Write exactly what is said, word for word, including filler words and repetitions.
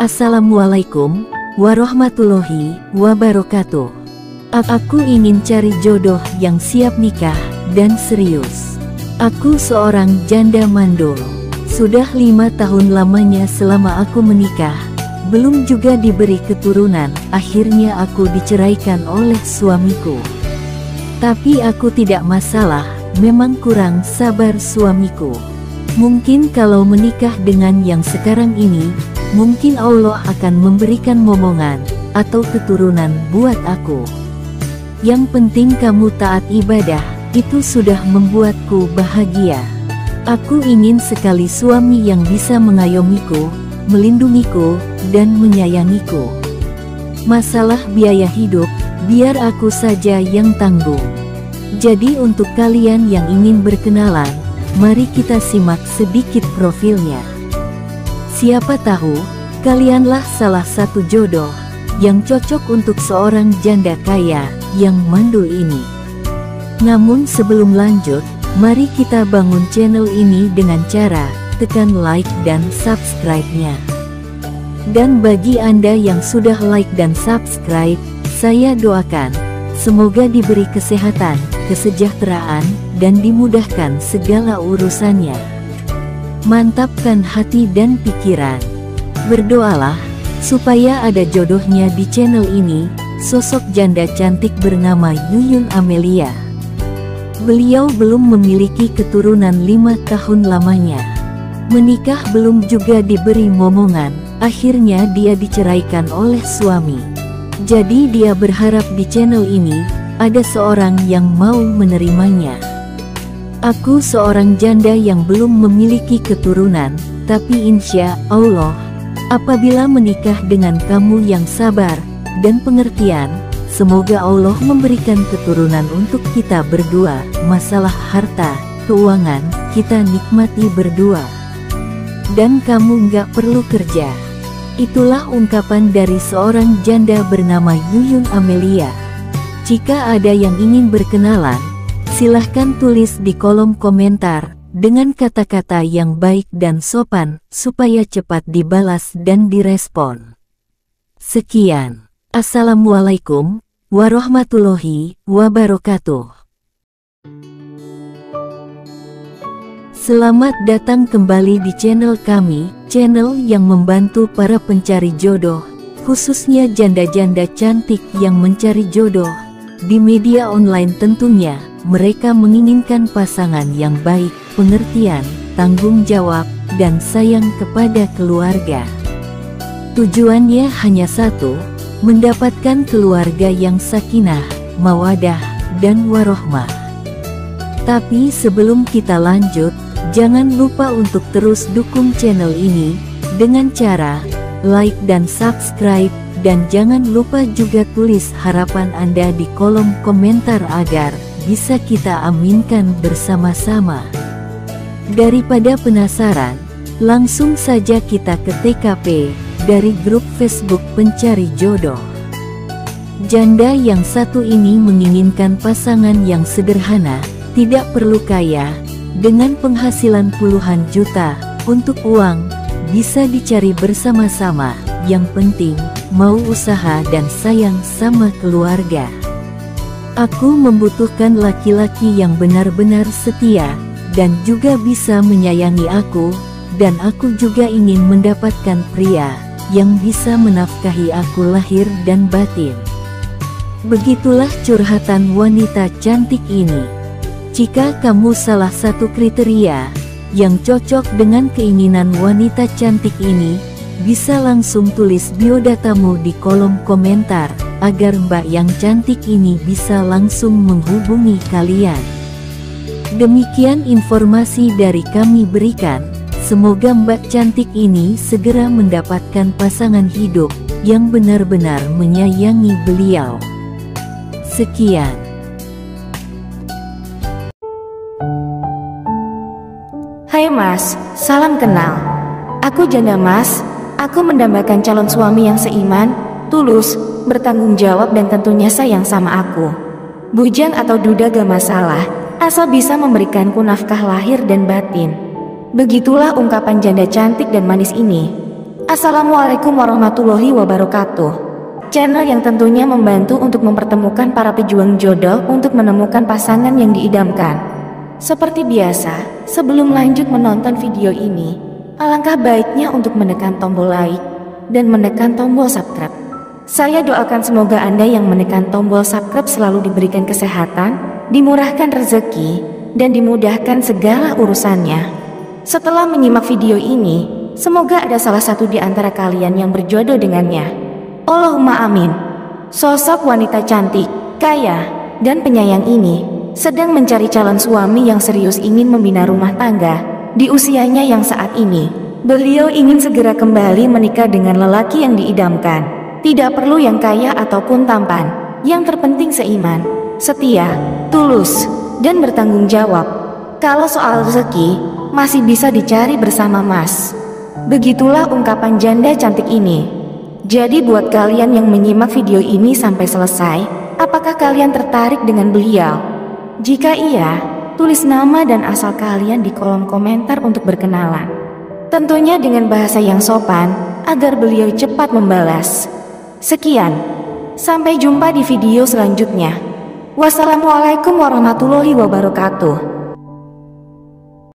Assalamualaikum warahmatullahi wabarakatuh. Aku ingin cari jodoh yang siap nikah dan serius. Aku seorang janda mandul. Sudah lima tahun lamanya selama aku menikah, belum juga diberi keturunan. Akhirnya aku diceraikan oleh suamiku. Tapi aku tidak masalah, memang kurang sabar suamiku. Mungkin kalau menikah dengan yang sekarang ini, mungkin Allah akan memberikan momongan atau keturunan buat aku. Yang penting kamu taat ibadah, itu sudah membuatku bahagia. Aku ingin sekali suami yang bisa mengayomiku, melindungiku, dan menyayangiku. Masalah biaya hidup, biar aku saja yang tanggung. Jadi untuk kalian yang ingin berkenalan, mari kita simak sedikit profilnya. Siapa tahu, kalianlah salah satu jodoh yang cocok untuk seorang janda kaya yang mandul ini. Namun sebelum lanjut, mari kita bangun channel ini dengan cara tekan like dan subscribe-nya. Dan bagi Anda yang sudah like dan subscribe, saya doakan semoga diberi kesehatan, kesejahteraan, dan dimudahkan segala urusannya. Mantapkan hati dan pikiran. Berdoalah supaya ada jodohnya di channel ini, sosok janda cantik bernama Yuyun Amelia. Beliau belum memiliki keturunan lima tahun lamanya. Menikah belum juga diberi momongan, akhirnya dia diceraikan oleh suami. Jadi dia berharap di channel ini, ada seorang yang mau menerimanya. Aku seorang janda yang belum memiliki keturunan, tapi insya Allah, apabila menikah dengan kamu yang sabar dan pengertian, semoga Allah memberikan keturunan untuk kita berdua. Masalah harta, keuangan, kita nikmati berdua. Dan kamu nggak perlu kerja. Itulah ungkapan dari seorang janda bernama Yuyun Amelia. Jika ada yang ingin berkenalan, silahkan tulis di kolom komentar dengan kata-kata yang baik dan sopan, supaya cepat dibalas dan direspon. Sekian. Assalamualaikum warahmatullahi wabarakatuh. Selamat datang kembali di channel kami, channel yang membantu para pencari jodoh, khususnya janda-janda cantik yang mencari jodoh. Di media online tentunya, mereka menginginkan pasangan yang baik, pengertian, tanggung jawab, dan sayang kepada keluarga. Tujuannya hanya satu, mendapatkan keluarga yang sakinah, mawadah, dan warohmah. Tapi sebelum kita lanjut, jangan lupa untuk terus dukung channel ini dengan cara like dan subscribe, dan jangan lupa juga tulis harapan Anda di kolom komentar agar bisa kita aminkan bersama-sama. Daripada penasaran, langsung saja kita ke T K P dari grup Facebook pencari jodoh. Janda yang satu ini menginginkan pasangan yang sederhana, tidak perlu kaya, dengan penghasilan puluhan juta. Untuk uang, bisa dicari bersama-sama, yang penting, mau usaha dan sayang sama keluarga. Aku membutuhkan laki-laki yang benar-benar setia, dan juga bisa menyayangi aku, dan aku juga ingin mendapatkan pria, yang bisa menafkahi aku lahir dan batin. Begitulah curhatan wanita cantik ini. Jika kamu salah satu kriteria yang cocok dengan keinginan wanita cantik ini, bisa langsung tulis biodatamu di kolom komentar, agar mbak yang cantik ini bisa langsung menghubungi kalian. Demikian informasi dari kami berikan, semoga mbak cantik ini segera mendapatkan pasangan hidup yang benar-benar menyayangi beliau. Sekian. Hai mas, salam kenal. Aku janda mas, aku mendambakan calon suami yang seiman, tulus, bertanggung jawab dan tentunya sayang sama aku. Bujang atau duda gak masalah, asal bisa memberikanku nafkah lahir dan batin. Begitulah ungkapan janda cantik dan manis ini. Assalamualaikum warahmatullahi wabarakatuh. Channel yang tentunya membantu untuk mempertemukan para pejuang jodoh untuk menemukan pasangan yang diidamkan. Seperti biasa, sebelum lanjut menonton video ini, alangkah baiknya untuk menekan tombol like dan menekan tombol subscribe. Saya doakan semoga Anda yang menekan tombol subscribe selalu diberikan kesehatan, dimurahkan rezeki, dan dimudahkan segala urusannya. Setelah menyimak video ini, semoga ada salah satu di antara kalian yang berjodoh dengannya. Allahumma amin. Sosok wanita cantik, kaya, dan penyayang ini sedang mencari calon suami yang serius ingin membina rumah tangga di usianya yang saat ini. Beliau ingin segera kembali menikah dengan lelaki yang diidamkan. Tidak perlu yang kaya ataupun tampan, yang terpenting seiman, setia, tulus, dan bertanggung jawab. Kalau soal rezeki, masih bisa dicari bersama Mas. Begitulah ungkapan janda cantik ini. Jadi buat kalian yang menyimak video ini sampai selesai, apakah kalian tertarik dengan beliau? Jika iya, tulis nama dan asal kalian di kolom komentar untuk berkenalan. Tentunya dengan bahasa yang sopan, agar beliau cepat membalas. Sekian, sampai jumpa di video selanjutnya. Wassalamualaikum warahmatullahi wabarakatuh.